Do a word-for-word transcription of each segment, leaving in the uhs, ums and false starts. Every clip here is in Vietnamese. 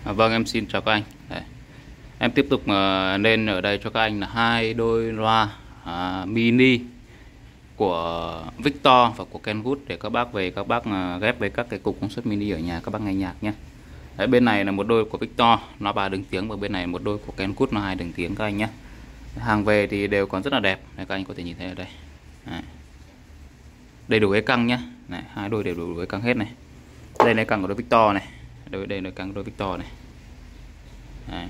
À, vâng, em xin chào các anh. Đấy. Em tiếp tục uh, lên ở đây cho các anh là hai đôi loa à, mini của Victor và của Kenwood để các bác về các bác uh, ghép với các cái cục công suất mini ở nhà các bác nghe nhạc nhé. Đấy, bên này là một đôi của Victor nó ba đường tiếng và bên này một đôi của Kenwood nó hai đường tiếng các anh nhé. Hàng về thì đều còn rất là đẹp. Đây, các anh có thể nhìn thấy ở đây. Đấy. Đầy đủ cái căng nhé. Này, hai đôi đều đủ cái căng hết này. Đây là căng của đôi Victor này. Đây đây là căng của đôi Victor này. Đấy.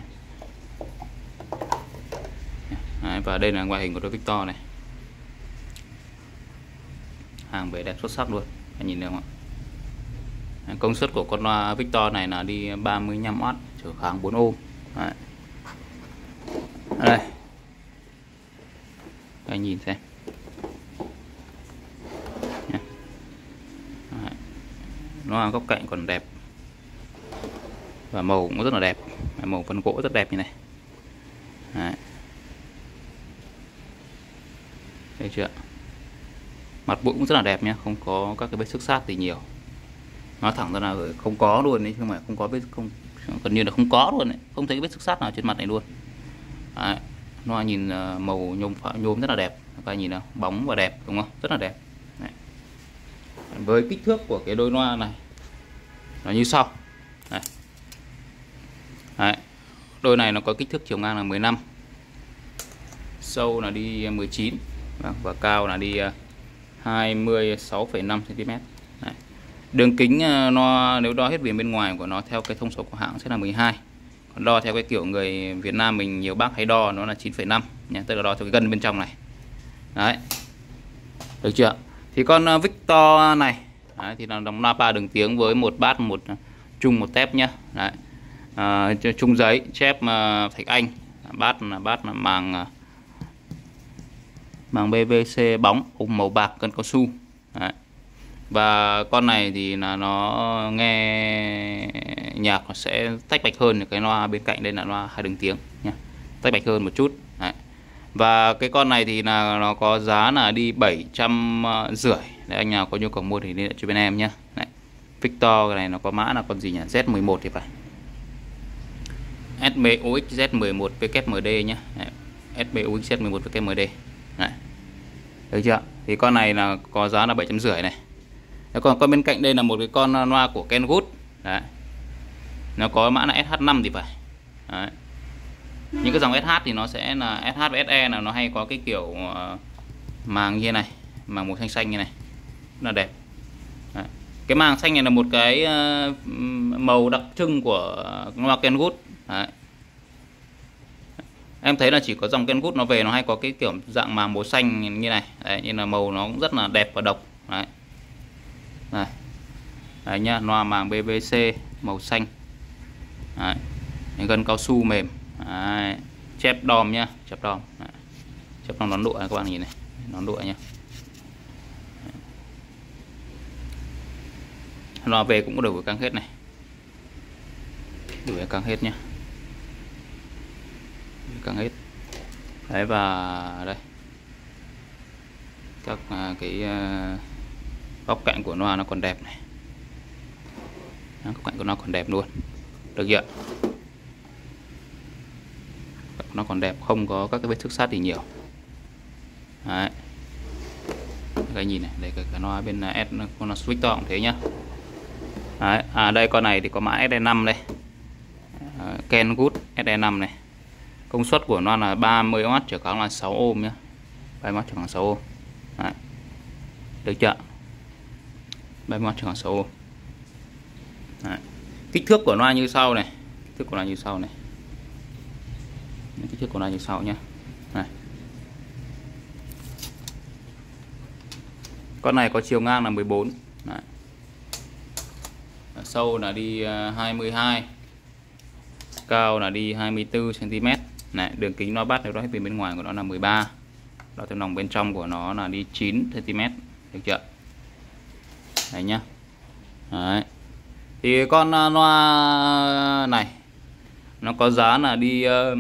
Đấy, và đây là ngoại hình của đôi Victor này. Hàng về đẹp xuất sắc luôn, anh nhìn thấy không ạ? Đấy, công suất của con loa Victor này là đi ba mươi lăm oát, trở kháng bốn ohm. Đấy. Đây, anh nhìn xem. Đấy. Loa góc cạnh còn đẹp và màu cũng rất là đẹp, màu phân gỗ rất đẹp như này. Đấy. Thấy chưa? Mặt bụi cũng rất là đẹp nhé, không có các cái vết xước sát gì nhiều. Nói thẳng ra là không có luôn đấy, không phải không có vết, không gần như là không có luôn đấy, không thấy vết xước sát nào trên mặt này luôn. Đấy. Nó nhìn màu nhôm nhôm rất là đẹp, các bạn nhìn nào, bóng và đẹp đúng không? Rất là đẹp. Đấy. Với kích thước của cái đôi loa này nó như sau. Đấy. Đấy. Đôi này nó có kích thước chiều ngang là mười lăm, sâu là đi mười chín và cao là đi hai mươi sáu phẩy năm xăng ti mét. Đấy. Đường kính nó nếu đo hết viền bên ngoài của nó theo cái thông số của hãng sẽ là mười hai. Còn đo theo cái kiểu người Việt Nam mình nhiều bác hay đo nó là chín phẩy năm nhé, tức là đo theo cái gân bên trong này. Đấy. Được chưa? Thì con Victor này đấy, thì là đóng loa ba đường tiếng với một bát một chung một tép nhá. Đấy. À, chung giấy chép uh, thạch anh, bát là bát là màng màng pê vê xê bóng ống màu bạc cân cao su. Đấy. Và con này thì là nó nghe nhạc nó sẽ tách bạch hơn cái loa bên cạnh đây là loa hai đường tiếng nha, tách bạch hơn một chút. Đấy. Và cái con này thì là nó có giá là đi bảy trăm rưỡi. Để anh nào có nhu cầu mua thì liên hệ cho bên em nhé. Đấy. Victor cái này nó có mã là con gì nhỉ? Z mười một thì phải. ét bê u ích Z mười một vê kép em đê nhé. ét bê u ích Z mười một vê kép em đê. Đấy. Được chưa? Thì con này là có giá là bảy trăm rưỡi này. Đấy, còn con bên cạnh đây là một cái con loa của Kenwood. Đấy. Nó có mã là ét hát năm thì phải. Đấy. Những cái dòng ét hát thì nó sẽ là ét hát và ét e là nó hay có cái kiểu uh, màng như thế này, màng màu xanh xanh như này. Rất là đẹp. Đấy. Cái màng xanh này là một cái uh, màu đặc trưng của loa Kenwood. Đấy. Em thấy là chỉ có dòng Kenwood nó về nó hay có cái kiểu dạng màng màu xanh như này. Đấy, như là màu nó cũng rất là đẹp và độc. Đấy. Này. Đấy nhá, loa màng pê vê xê màu xanh. Đấy. Gân cao su mềm. Đấy. Chép đom nhá, chép đom. Đấy. Chép đom nón lụa các bạn nhìn này, nón lụa nhá. Đấy. Loa về cũng có đủ căng hết này. Đủ căng hết nhá. Căng hết. Đấy, và đây các uh, cái uh, góc cạnh của loa nó còn đẹp này. Đó, góc cạnh của nó còn đẹp luôn. Được chưa? Nó còn đẹp, không có các cái vết xước sát gì nhiều. Đấy. Cái nhìn này, đây cái loa bên S con là Victor cũng thế nhá. Đấy. À đây con này thì có mã ét e năm đây. Uh, Kenwood ét e năm này. Công suất của nó là ba mươi oát, trở kháng là sáu ohm nhé. ba mươi oát trở kháng sáu ohm. Đấy. Được chưa? ba mươi oát trở kháng sáu ohm. Đấy. Kích thước của nó như sau này. Kích thước của nó như sau này. Kích thước của nó như sau nhé. Này. Con này có chiều ngang là mười bốn. Đấy. Sâu là đi hai mươi hai. Cao là đi hai mươi tư xăng ti mét. Này, đường kính nó bắt nếu đó hết bên ngoài của nó là mười ba. Đó theo lòng bên trong của nó là đi chín xăng ti mét. Được chưa? Đấy nhá. Đấy. Thì con loa này nó có giá là đi uh,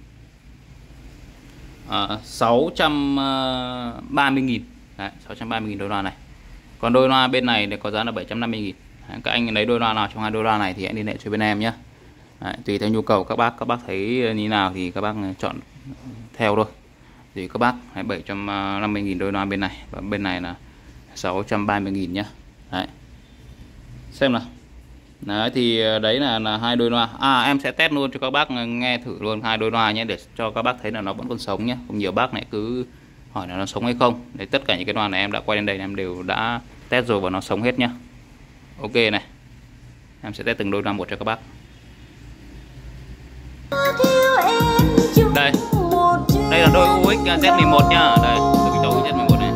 uh, sáu trăm ba mươi nghìn. Đấy, sáu trăm ba mươi nghìn đôi loa này. Còn đôi loa bên này thì có giá là bảy trăm năm mươi nghìn. Đấy, các anh lấy đôi loa nào trong hai đôi loa này thì hãy liên hệ cho bên em nhé. Đấy, tùy theo nhu cầu các bác, các bác thấy như nào thì các bác chọn theo thôi. Thì các bác bảy trăm năm mươi nghìn đôi loa bên này, và bên này là sáu trăm ba mươi nghìn nhá. Đấy. Xem nào. Đấy thì đấy là là hai đôi loa. À em sẽ test luôn cho các bác nghe thử luôn hai đôi loa nhé, để cho các bác thấy là nó vẫn còn sống nhé. Không nhiều bác này cứ hỏi là nó sống hay không. Đấy, tất cả những cái loa này em đã quay lên đây em đều đã test rồi và nó sống hết nhá. Ok này. Em sẽ test từng đôi loa một cho các bác. Đây. Đây là đôi u ích Z mười một nhá. Đây, đôi Victor u ích Z mười một này.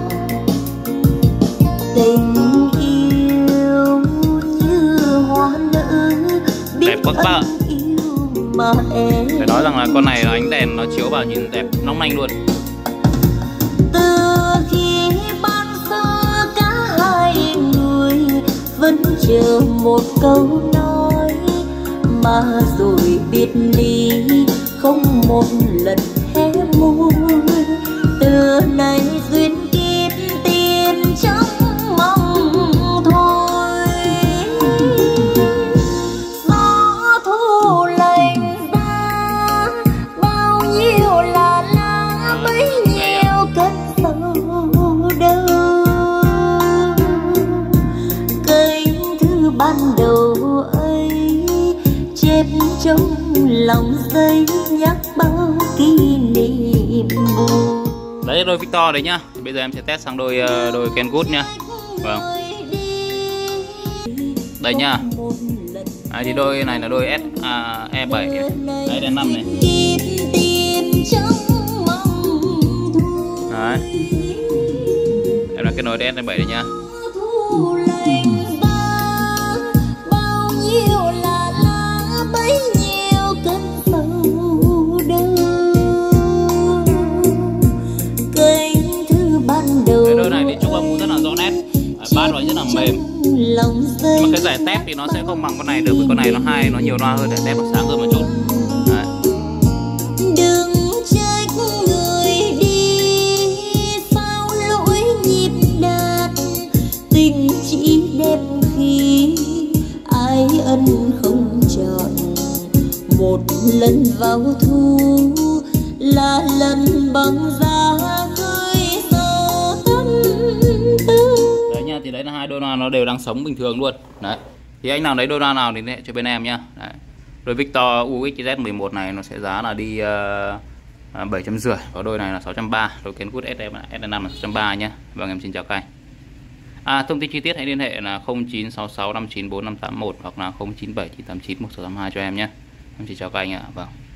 Tình yêu như hoa nở, đẹp quá các bạn. Phải nói rằng là con này là ánh đèn nó chiếu vào nhìn đẹp nóng nanh luôn. Từ khi ban sơ cả hai người vẫn chờ một câu nói, mà rồi biệt ly không một lần hé môi. Từ nay duyên kiếp tiền trong mong thôi. Gió thu lạnh ra bao nhiêu là lá, bấy nhiêu cơn sầu đau. Cánh thư ban đầu ấy chép trong lòng giấy nhắc bao kỷ niệm buồn. Đấy đôi Victor đấy nhá. Bây giờ em sẽ test sang đôi đôi Kenwood nhá. Vâng. Đây nhá. Đấy, thì đôi này là đôi S à, E bảy. Đấy đèn năm này. Đấy. Em là cái nồi đen E bảy đây nhá. Cái đôi này thì trúc âm cũng rất là rõ nét, bass nó rất là mềm. Mà cái giải tép thì nó sẽ không bằng con này được, vì con này nó hai nó nhiều loa hơn, để tép nó sáng hơn một chút. Đấy. Đừng trách người đi sao lỗi nhịp đàn, tình chỉ đẹp khi ai ân không chọn. Một lần vào thu là lần bằng giá gửi sâu tâm tư. Đấy nha, thì đấy là hai đôi loa nó đều đang sống bình thường luôn. Đấy. Thì anh nào lấy đôi loa nào thì liên hệ cho bên em nhá. Đấy. Đôi Victor u ích Z mười một này nó sẽ giá là đi uh, bảy trăm rưỡi, và đôi này là sáu trăm ba mươi. Đôi Kenwood S năm là sáu trăm ba mươi nhá. Vâng, em xin chào các anh. À, thông tin chi tiết hãy liên hệ là không chín sáu sáu năm chín bốn năm tám một hoặc là không chín bảy chín tám chín một sáu tám hai cho em nhé. Em xin chào các anh ạ. Vâng.